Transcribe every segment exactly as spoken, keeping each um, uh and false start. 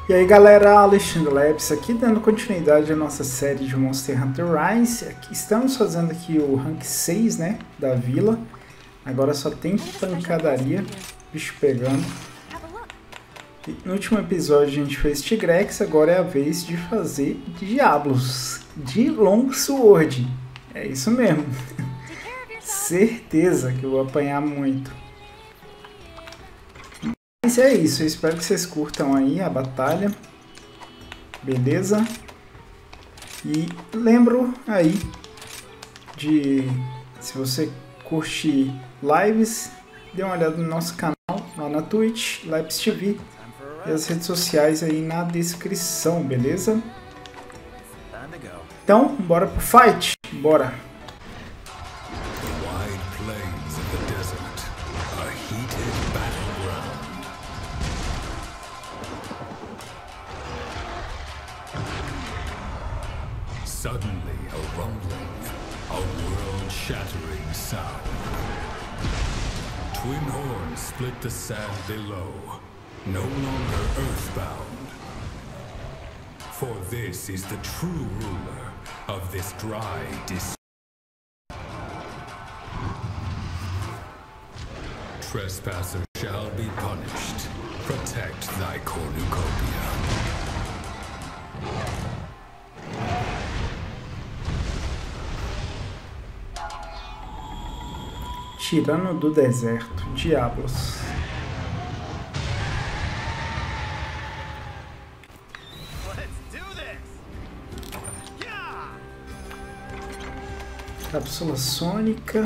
E aí galera, Alexandre Labs aqui dando continuidade à nossa série de Monster Hunter Rise. Aqui, estamos fazendo aqui o rank seis, né, da vila. Agora só tem pancadaria, bicho pegando. E no último episódio a gente fez Tigrex, agora é a vez de fazer Diablos de Longsword. É isso mesmo. Certeza que eu vou apanhar muito. Mas é isso, eu espero que vocês curtam aí a batalha, beleza? E lembro aí de, se você curte lives, dê uma olhada no nosso canal, lá na Twitch, Labs T V, e as redes sociais aí na descrição, beleza? Então, bora pro fight, bora! Suddenly, a rumbling, a world-shattering sound. Twin horns split the sand below, no longer earthbound. For this is the true ruler of this dry dis- Trespasser shall be punished. Protect thy cornucopia. Tirano do deserto, Diablos. Cápsula sônica.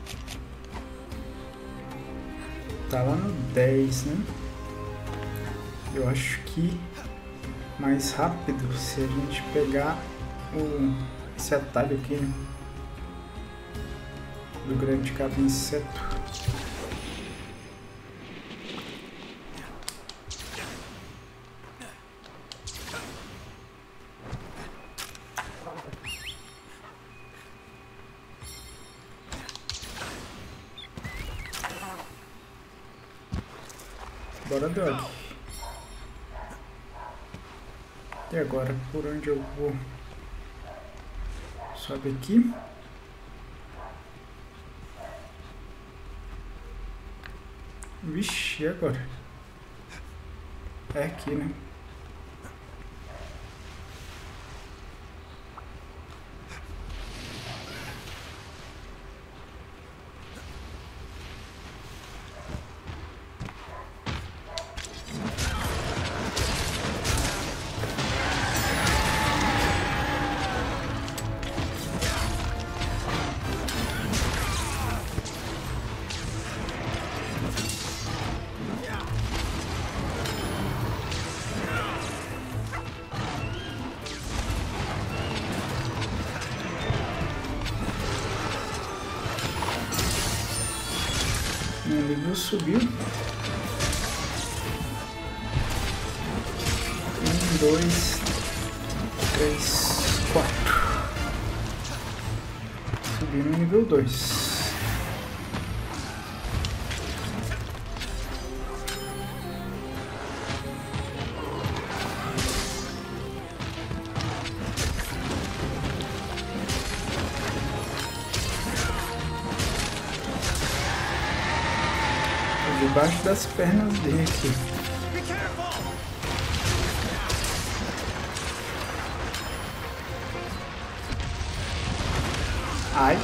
Tá lá no dez, né? Eu acho que mais rápido se a gente pegar o, esse atalho aqui, né? Do grande cabo inseto. Bora, Dog. E agora, por onde eu vou? Sobe aqui. Vixe, e agora? É aqui, né? Meu nível subiu. Um, dois, três, quatro. Subi no nível dois. Debaixo das pernas dele aqui. Ai.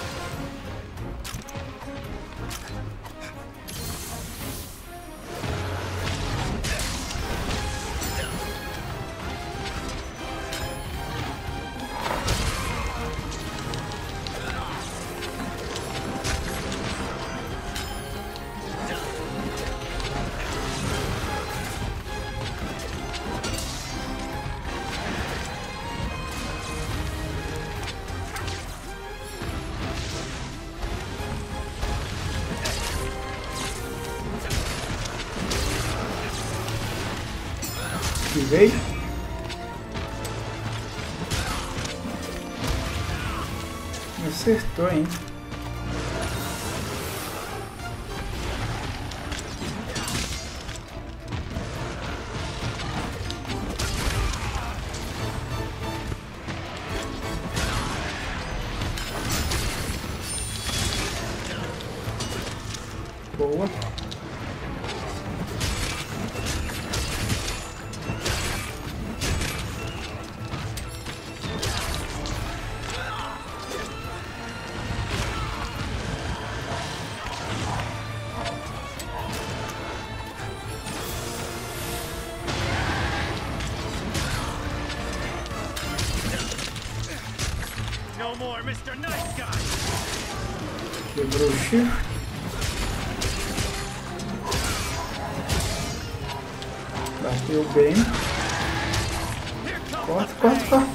Que veio. Me acertou, hein? Boa. Quebrou o chifre. Bateu bem. Corta, corta, corta.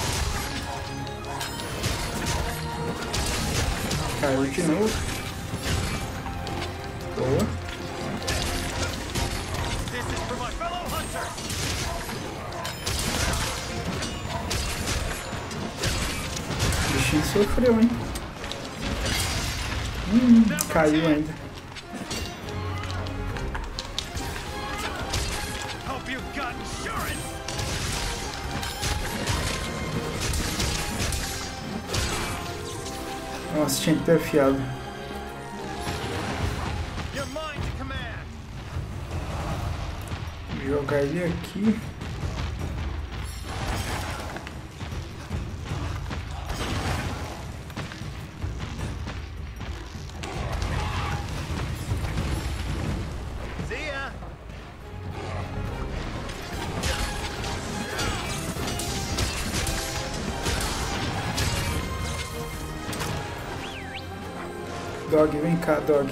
Caiu de novo. Boa. O bichinho sofreu, hein? Hum, caiu ainda. Nossa, tinha que ter afiado. Vou jogar ele aqui. Dog, vem cá, Dog.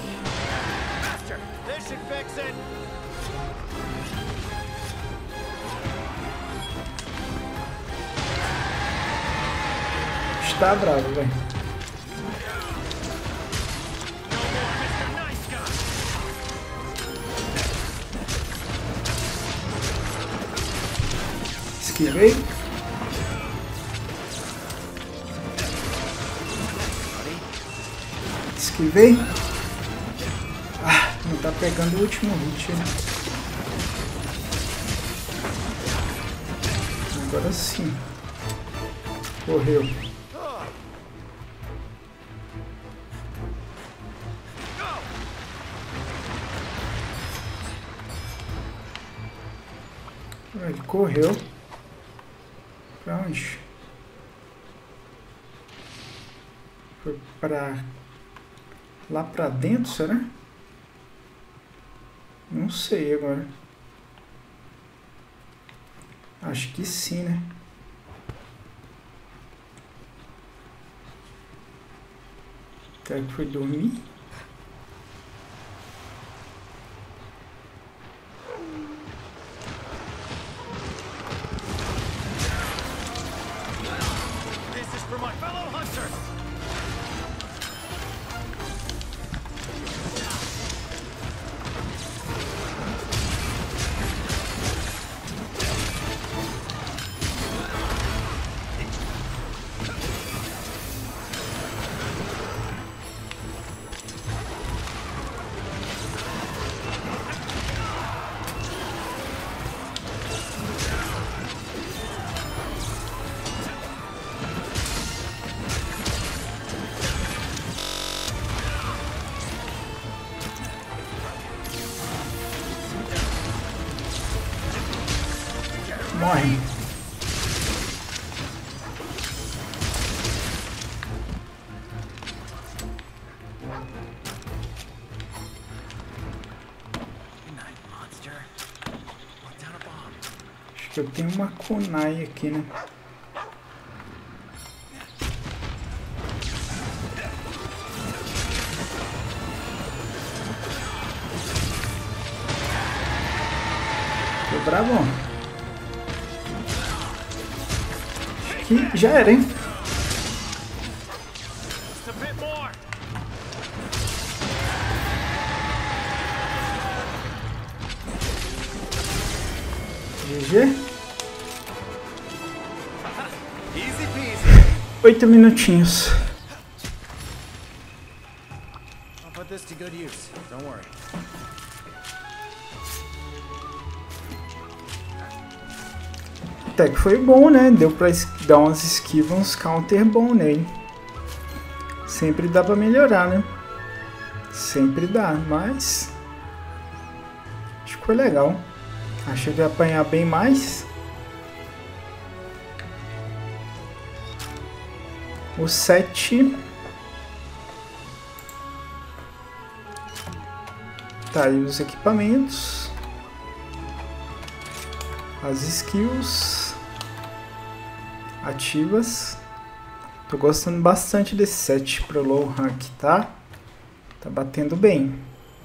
Está bravo, velho. Esquivei. Esquivei. Ah, não tá pegando o último hit, né? Agora sim. Correu. Ele correu. Pra onde? Foi pra... lá pra dentro, será? Não sei agora. Acho que sim, né? Será que foi dormir? Morre. Acho que eu tenho uma kunai aqui, né? Tô bravo. Que já era, hein? G G. Oito minutinhos. Até que foi bom, né? Deu pra dar umas esquivas, uns counter bom nele. Sempre dá pra melhorar, né? Sempre dá, mas acho que foi legal. Achei que ia apanhar bem mais. O sete. Tá aí os equipamentos. As skills ativas. Tô gostando bastante desse set pro low rank, tá? Tá batendo bem.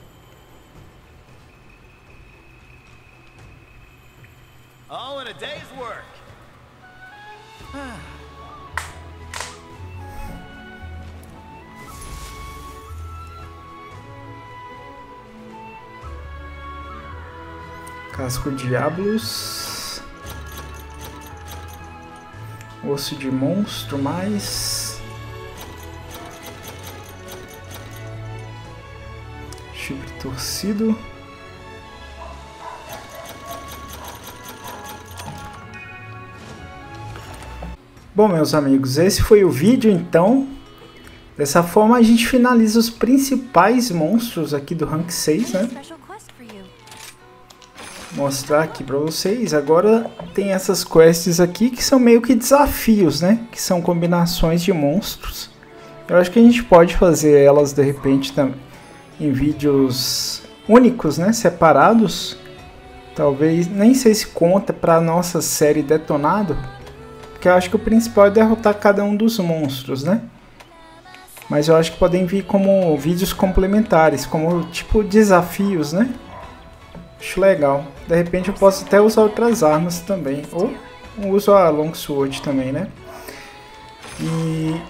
All in a day's work. Casco Diablos. Osso de monstro mais. Chifre torcido. Bom, meus amigos, esse foi o vídeo então. Dessa forma a gente finaliza os principais monstros aqui do rank seis, né? Mostrar aqui pra vocês. Agora tem essas quests aqui que são meio que desafios, né? Que são combinações de monstros. Eu acho que a gente pode fazer elas de repente também em vídeos únicos, né? Separados. Talvez, nem sei se conta pra nossa série Detonado. Porque eu acho que o principal é derrotar cada um dos monstros, né? Mas eu acho que podem vir como vídeos complementares, como tipo desafios, né? Acho legal. De repente eu posso até usar outras armas também. Ou uso a Longsword também, né? E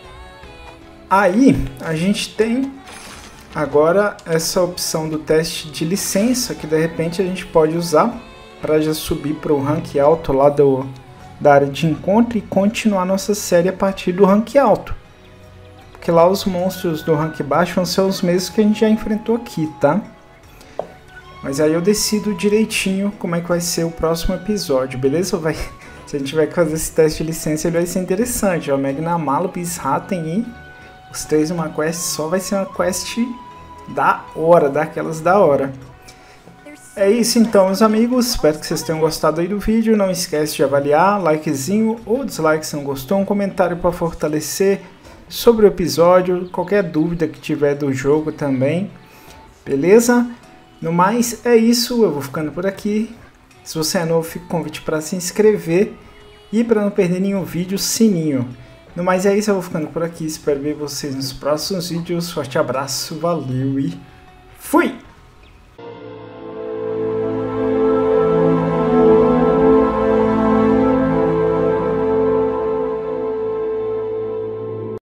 aí a gente tem agora essa opção do teste de licença, que de repente a gente pode usar para já subir para o rank alto lá do, da área de encontro e continuar nossa série a partir do rank alto. Porque lá os monstros do rank baixo vão ser os mesmos que a gente já enfrentou aqui, tá? Mas aí eu decido direitinho como é que vai ser o próximo episódio, beleza? Vai, se a gente tiver que fazer esse teste de licença, ele vai ser interessante. O Magnamalo, Bisraten e os três numa quest só vai ser uma quest da hora, daquelas da hora. É isso então, meus amigos. Espero que vocês tenham gostado aí do vídeo. Não esquece de avaliar, likezinho ou dislike se não gostou. Um comentário para fortalecer sobre o episódio. Qualquer dúvida que tiver do jogo também. Beleza? No mais, é isso, eu vou ficando por aqui. Se você é novo, fica o convite para se inscrever e para não perder nenhum vídeo, sininho. No mais, é isso, eu vou ficando por aqui. Espero ver vocês nos próximos vídeos. Forte abraço, valeu e fui!